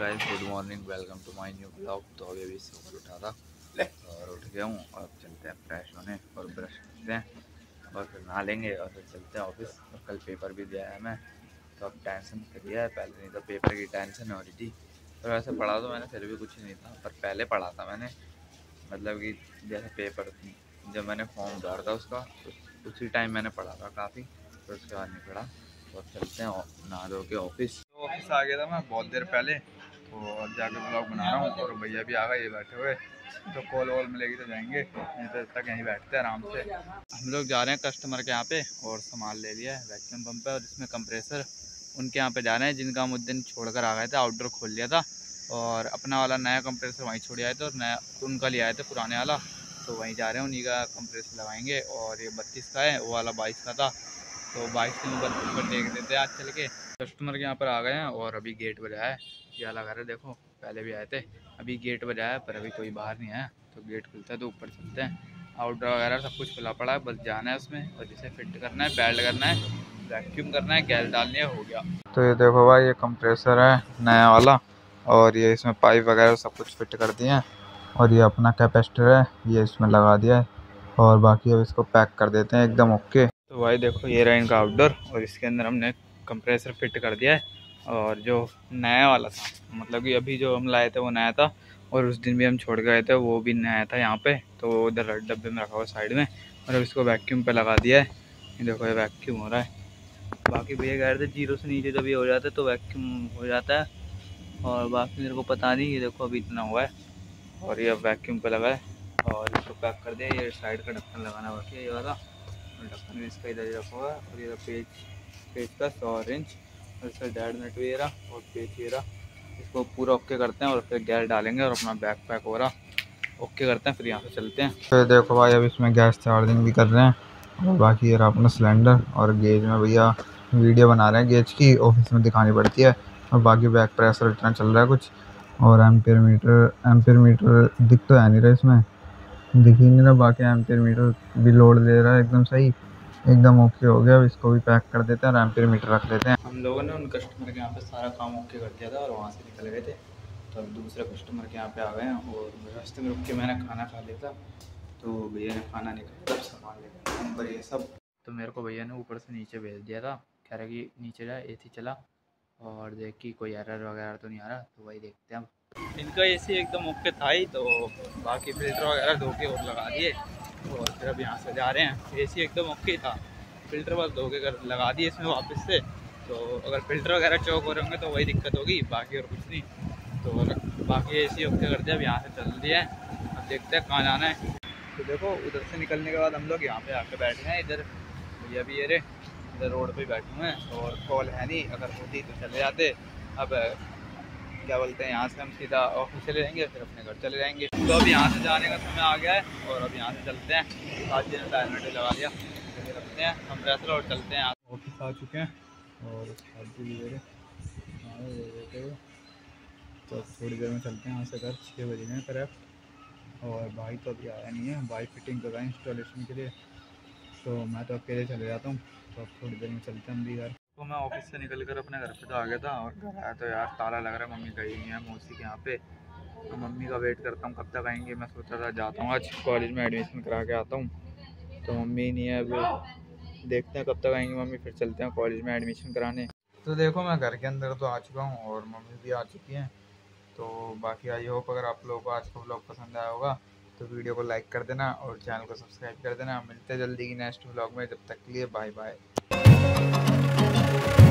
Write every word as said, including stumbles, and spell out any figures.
Guys, good morning, welcome to my new blog. तो अभी अभी सुबह उठा था और उठ गया हूँ और चलते हैं फ्रेश होने और ब्रश करते हैं और फिर नहा लेंगे और फिर चलते हैं ऑफिस। और कल पेपर भी दिया है मैं, तो अब टेंशन फ्री है। पहले नहीं तो पेपर की टेंशन हो रही थी। तो वैसे पढ़ा तो मैंने फिर भी कुछ नहीं था, पर पहले पढ़ा था मैंने, मतलब कि जैसे पेपर जब मैंने फॉर्म भरा था उसका उस, उसी टाइम मैंने पढ़ा था काफ़ी, तो उसके बाद नहीं पढ़ा। और चलते हैं नहा धो के ऑफिस। तो ऑफिस आ गया था मैं बहुत देर पहले, तो अब जाके ब्लॉग बना रहा हूँ और भैया भी आ गए, ये बैठे हुए। तो कॉल वॉल मिलेगी तो जाएंगे, नहीं तो तक यहीं बैठते हैं आराम से। हम लोग जा रहे हैं कस्टमर के यहाँ पे और सामान ले लिया है वैक्यूम पंप पे और इसमें कंप्रेसर। उनके यहाँ पे जा रहे हैं जिनका हम उस दिन छोड़ कर आ गए थे, आउटडोर खोल लिया था और अपना वाला नया कंप्रेसर वहीं छोड़ आए थे और नया उनका ले आए थे पुराने वाला, तो वहीं जा रहे हैं। उन्हीं का कंप्रेसर लगाएंगे और ये बत्तीस का है, वो वाला बाईस का था, तो बाईस से बत्तीस पर देख देते हैं आज चल के। कस्टमर के यहाँ पर आ गए हैं और अभी गेट बजाया है, ये वाला घर है देखो, पहले भी आए थे। अभी गेट बजाया है पर अभी कोई बाहर नहीं आया, तो गेट खुलता है तो ऊपर चलते हैं। आउटडोर वगैरह सब कुछ खुला पड़ा है, बस जाना है उसमें और जिसे फिट करना है, बेल्ट करना है, वैक्यूम करना है, गैस डालनी है, हो गया। तो ये देखो भाई, ये कंप्रेसर है नया वाला और ये इसमें पाइप वगैरह सब कुछ फिट कर दिए हैं और ये अपना कैपेसिटर है, ये इसमें लगा दिया है और बाकी अब इसको पैक कर देते हैं एकदम ओके। तो भाई देखो, ये रहा इनका आउटडोर और इसके अंदर हमने कंप्रेसर फिट कर दिया है। और जो नया वाला था, मतलब कि अभी जो हम लाए थे वो नया था और उस दिन भी हम छोड़ गए थे वो भी नया था यहाँ पे, तो उधर डब्बे में रखा हुआ साइड में। और अब इसको वैक्यूम पे लगा दिया है, ये देखो ये वैक्यूम हो रहा है। बाकी भैया कह रहे थे जीरो से नीचे जब ये हो जाता है तो वैक्यूम हो जाता है, और बाकी मेरे को पता नहीं। ये देखो अभी इतना हुआ है और ये अब वैक्यूम पे लगा है और इसको पैक कर दिया। ये साइड का ढक्कन लगाना बाकी है, ये वाला ढक्कन भी इसका इधर ही रखा हुआ है। और ये पेज पेज का सौ इंच और इसका डेढ़ मिनट भी ये रहा और पेज ये रहा। इसको पूरा ओके करते हैं और फिर गैस डालेंगे और अपना बैग पैक हो रहा ओके करते हैं, फिर यहाँ से चलते हैं। तो देखो भाई, अब इसमें गैस चार्जिंग भी कर रहे हैं और बाकी ये रहा अपना सिलेंडर। और गेज में भैया वीडियो बना रहे हैं गेज की, ऑफिस में दिखानी पड़ती है। और बाकी बैक प्रेशर इतना चल रहा है कुछ, और एम्पियर मीटर एम्पियर मीटर दिख तो है नहीं रहा, इसमें दिख ही नहीं रहा। बाकी एम्पियर मीटर भी लोड ले रहा है एकदम सही, एकदम ओके हो गया। अब इसको भी पैक कर देते हैं और एम्पियर मीटर रख लेते हैं। हम लोगों ने उन कस्टमर के यहाँ पे सारा काम ओके कर दिया था और वहाँ से निकल गए थे, तो अब दूसरे कस्टमर के यहाँ पे आ गए हैं और रास्ते में रुक के मैंने खाना खा लिया था, तो भैया ने खाना नहीं खाया, तब सामान लेकर नंबर ये सब। तो मेरे को भैया ने ऊपर से नीचे भेज दिया था, कह रहा कि नीचे जाए, एसी चला और देख कि कोई एरर वगैरह तो नहीं आ रहा, तो वही देखते हैं हम। इनका एसी एकदम ओके था ही, तो बाकी फिल्टर वगैरह धो के और लगा दिए और फिर अब यहाँ से जा रहे हैं। एसी एकदम ओके था, फिल्टर बस धो के कर लगा दिए इसमें वापस से, तो अगर फिल्टर वगैरह चौक हो रहे होंगे तो वही दिक्कत होगी, बाकी और कुछ नहीं। तो बाकी एसी ओके कर दिया, अब यहाँ से चल दिया है, अब देखते हैं कहाँ जाना है। तो देखो उधर से निकलने के बाद हम लोग यहाँ पे आके बैठे हैं, इधर भैया भी ये रे इधर रोड पे बैठे हुए हैं और कॉल है नहीं, अगर होती तो चले जाते। अब क्या बोलते हैं, यहाँ से हम सीधा ऑफिस चले जाएंगे, फिर अपने घर चले जाएंगे। तो अब यहाँ से जाने का समय आ गया है और अब यहाँ से चलते हैं। आज दिन टाइम मिनट लगा दिया, रखते हैं हम प्रेसर और चलते हैं। ऑफिस आ चुके हैं और तो थोड़ी देर में चलते हैं यहाँ से घर, छः बजे में करेक्ट। और भाई तो अभी आया नहीं है, भाई फिटिंग कर रहा है इंस्टॉलेशन के लिए, तो मैं तो अकेले चले जाता हूँ। तो अब थोड़ी देर में चलते हैं हम भी घर। तो मैं ऑफिस से निकल कर अपने घर पे तो आ गया था और घर आया तो यार ताला लग रहा है, मम्मी गई नहीं है मौसी के यहाँ पे, तो मम्मी का वेट करता हूँ कब तक आएंगे। मैं सोचा था जाता हूँ आज कॉलेज में एडमिशन करा के आता हूँ, तो मम्मी नहीं है, अब देखते हैं कब तक आएंगी मम्मी, फिर चलते हैं कॉलेज में एडमिशन कराने। तो देखो मैं घर के अंदर तो आ चुका हूँ और मम्मी भी आ चुकी हैं। तो बाकी आई होप अगर आप लोगों को आज का व्लॉग पसंद आया होगा तो वीडियो को लाइक कर देना और चैनल को सब्सक्राइब कर देना। मिलते हैं जल्दी की नेक्स्ट व्लॉग में, जब तक के लिए बाय बाय।